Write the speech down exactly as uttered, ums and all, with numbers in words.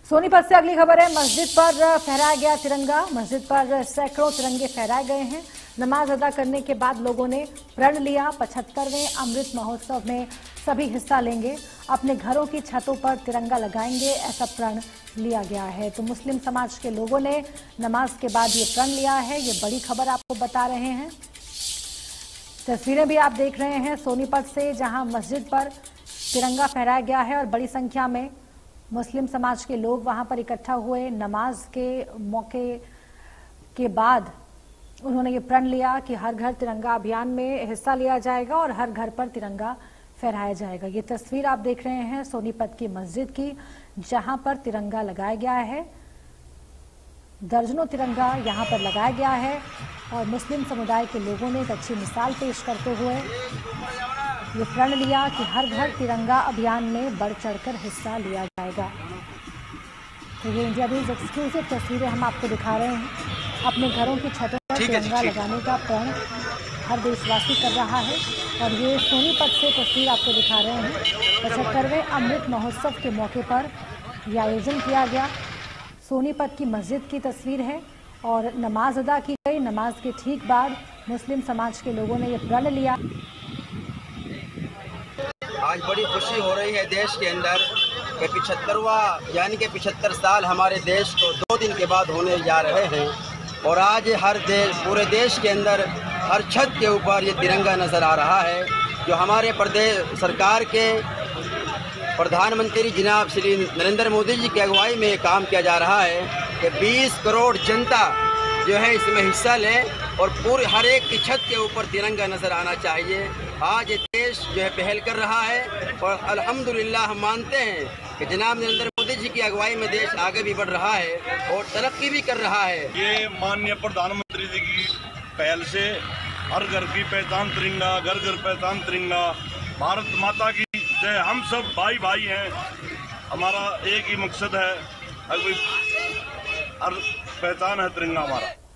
सोनीपत से अगली खबर है। मस्जिद पर फहराया गया तिरंगा। मस्जिद पर सैकड़ों तिरंगे फहराए गए हैं। नमाज अदा करने के बाद लोगों ने प्रण लिया। पचहत्तरवें अमृत महोत्सव में सभी हिस्सा लेंगे, अपने घरों की छतों पर तिरंगा लगाएंगे, ऐसा प्रण लिया गया है। तो मुस्लिम समाज के लोगों ने नमाज के बाद ये प्रण लिया है। ये बड़ी खबर आपको बता रहे हैं। तस्वीरें भी आप देख रहे हैं सोनीपत से, जहां मस्जिद पर तिरंगा फहराया गया है और बड़ी संख्या में मुस्लिम समाज के लोग वहां पर इकट्ठा हुए। नमाज के मौके के बाद उन्होंने ये प्रण लिया कि हर घर तिरंगा अभियान में हिस्सा लिया जाएगा और हर घर पर तिरंगा फहराया जाएगा। ये तस्वीर आप देख रहे हैं सोनीपत की मस्जिद की, जहां पर तिरंगा लगाया गया है। दर्जनों तिरंगा यहां पर लगाया गया है और मुस्लिम समुदाय के लोगों ने एक अच्छी मिसाल पेश करते हुए ये प्रण लिया कि हर घर तिरंगा अभियान में बढ़ चढ़कर हिस्सा लिया जाएगा। तो ये इंडिया न्यूज एक्सक्लूसिव तस्वीरें हम आपको दिखा रहे हैं। अपने घरों की छतों पर तिरंगा लगाने का प्रण हर देशवासी कर रहा है और ये सोनीपत से तस्वीर आपको दिखा रहे हैं। पचहत्तरवें अमृत महोत्सव के मौके पर यह आयोजन किया गया। सोनीपत की मस्जिद की तस्वीर है और नमाज अदा की गई। नमाज के ठीक बाद मुस्लिम समाज के लोगों ने यह प्रण लिया। आज बड़ी खुशी हो रही है देश के अंदर कि पिछहत्तरवा यानी कि पिछहत्तर साल हमारे देश को दो दिन के बाद होने जा रहे हैं और आज हर देश पूरे देश के अंदर हर छत के ऊपर ये तिरंगा नज़र आ रहा है। जो हमारे प्रदेश सरकार के प्रधानमंत्री जनाब श्री नरेंद्र मोदी जी की अगुवाई में काम किया जा रहा है कि बीस करोड़ जनता जो है इसमें हिस्सा ले और पूरे हर एक की छत के ऊपर तिरंगा नजर आना चाहिए। आज ये देश जो है पहल कर रहा है और अल्हम्दुलिल्लाह हम मानते हैं कि जनाब नरेंद्र मोदी जी की अगुवाई में देश आगे भी बढ़ रहा है और तरक्की भी कर रहा है। ये माननीय प्रधानमंत्री जी की पहल से हर घर की पहचान तिरंगा, घर घर पहचान तिरंगा, भारत माता की जय। हम सब भाई भाई हैं, हमारा एक ही मकसद है, हर पहचान है तिरंगा हमारा।